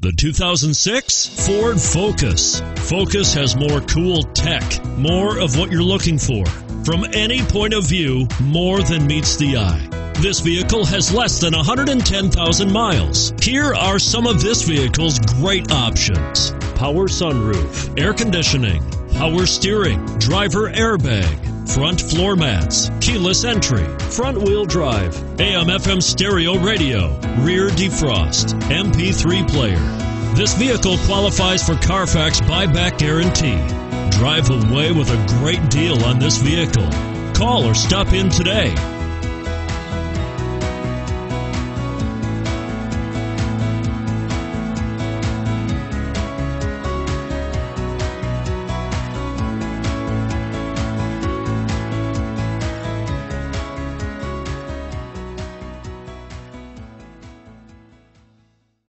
The 2006 Ford Focus. Focus has more cool tech, more of what you're looking for. From any point of view, more than meets the eye. This vehicle has less than 110,000 miles. Here are some of this vehicle's great options: power sunroof, air conditioning, power steering, driver airbag, front floor mats, keyless entry, front wheel drive, AM/FM stereo radio, rear defrost, MP3 player. This vehicle qualifies for Carfax buyback guarantee. Drive away with a great deal on this vehicle. Call or stop in today.